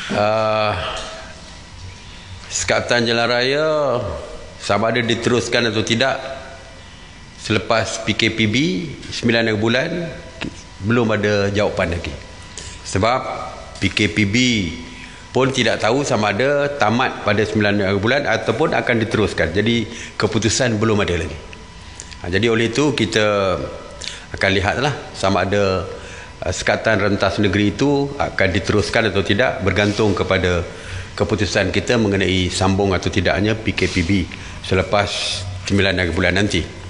uh, Sekatan Jalan Raya sama ada diteruskan atau tidak selepas PKPB 9 bulan, belum ada jawapan lagi. Sebab PKPB pun tidak tahu sama ada tamat pada 9 bulan ataupun akan diteruskan. Jadi keputusan belum ada lagi. Jadi oleh itu kita akan lihatlah sama ada sekatan rentas negeri itu akan diteruskan atau tidak, bergantung kepada keputusan kita mengenai sambung atau tidaknya PKPB selepas 9 bulan nanti.